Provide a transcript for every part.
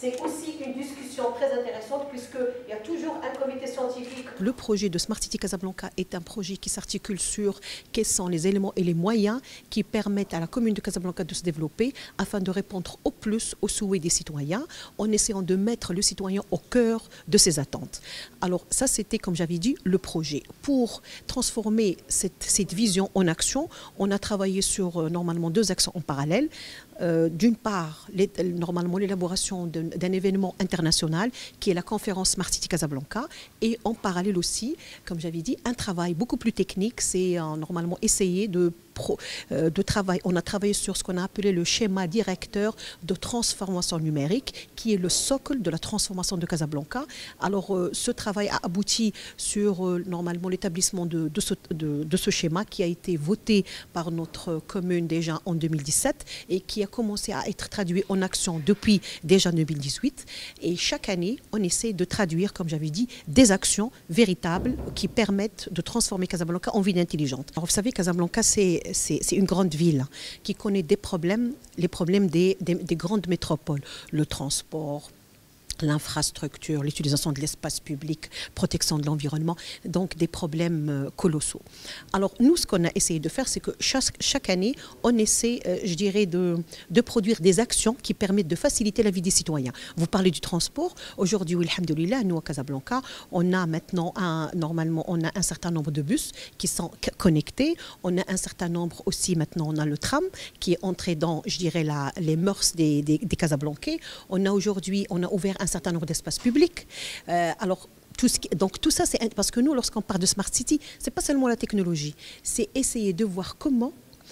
c'est aussi une discussion très intéressante puisqu'il y a toujours un comité scientifique. Le projet de Smart City Casablanca est un projet qui s'articule sur quels sont les éléments et les moyens qui permettent à la commune de Casablanca de se développer afin de répondre au plus aux souhaits des citoyens en essayant de mettre le citoyen au cœur de ses attentes. Alors ça, c'était, comme j'avais dit, le projet. Pour transformer cette vision en action, on a travaillé sur normalement deux actions en parallèle. D'une part, normalement l'élaboration d'un événement international qui est la conférence Smart City Casablanca, et en parallèle aussi, comme j'avais dit, un travail beaucoup plus technique, c'est normalement essayer de travail. On a travaillé sur ce qu'on a appelé le schéma directeur de transformation numérique, qui est le socle de la transformation de Casablanca. Alors, ce travail a abouti sur normalement l'établissement de ce schéma qui a été voté par notre commune déjà en 2017 et qui a commencé à être traduit en action depuis déjà 2018. Et chaque année, on essaie de traduire, comme j'avais dit, des actions véritables qui permettent de transformer Casablanca en ville intelligente. Alors, vous savez, Casablanca, c'est une grande ville qui connaît des problèmes, les problèmes des grandes métropoles, le transport, l'infrastructure, l'utilisation de l'espace public, protection de l'environnement, donc des problèmes colossaux. Alors nous, ce qu'on a essayé de faire, c'est que chaque année, on essaie, je dirais, de produire des actions qui permettent de faciliter la vie des citoyens. Vous parlez du transport. Aujourd'hui, alhamdoulilah, nous à Casablanca, on a maintenant normalement, on a un certain nombre de bus qui sont connectés. On a un certain nombre aussi, maintenant, on a le tram qui est entré dans, je dirais, les mœurs des Casablancais. On a aujourd'hui, on a ouvert un certain nombre d'espaces publics. Alors, donc tout ça, c'est parce que nous, lorsqu'on parle de Smart City, ce n'est pas seulement la technologie, c'est essayer de voir comment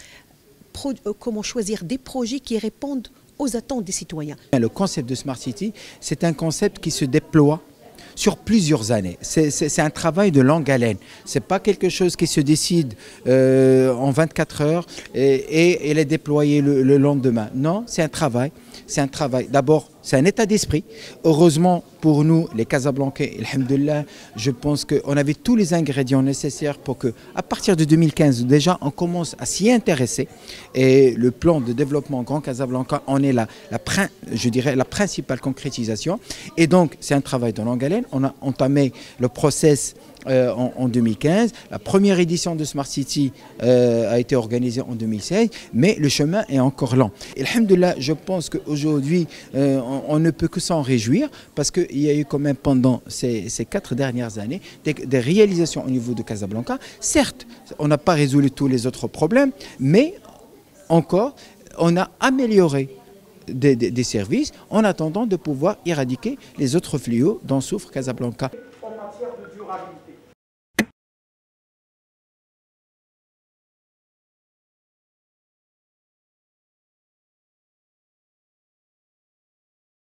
choisir des projets qui répondent aux attentes des citoyens. Le concept de Smart City, c'est un concept qui se déploie sur plusieurs années. C'est un travail de longue haleine. Ce n'est pas quelque chose qui se décide en 24 heures et est déployé le lendemain. Non, c'est un travail. C'est un travail. D'abord, c'est un état d'esprit. Heureusement pour nous, les Casablancais, alhamdoulilah, je pense qu'on avait tous les ingrédients nécessaires pour que, à partir de 2015, déjà, on commence à s'y intéresser. Et le plan de développement Grand Casablanca en est je dirais, la principale concrétisation. Et donc, c'est un travail de longue haleine. On a entamé le process en 2015. La première édition de Smart City a été organisée en 2016, mais le chemin est encore lent. Et alhamdoulilah, je pense qu'aujourd'hui, on ne peut que s'en réjouir parce qu'il y a eu quand même pendant ces 4 dernières années des réalisations au niveau de Casablanca. Certes, on n'a pas résolu tous les autres problèmes, mais encore, on a amélioré des services en attendant de pouvoir éradiquer les autres fléaux dont souffre Casablanca. En matière de durabilité.